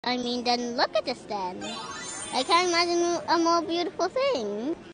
I mean, then look at this then. I can't imagine a more beautiful thing.